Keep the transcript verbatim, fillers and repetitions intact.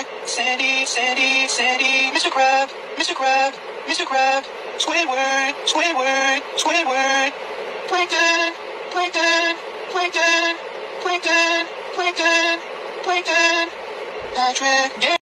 Patrick, Sandy, Sandy, Sandy, Mister Crab, Mister Crab, Mister Crab, Squidward, Squidward, Squidward, Plankton, Plankton, Plankton, Plankton, Plankton, Plankton, Patrick, yeah.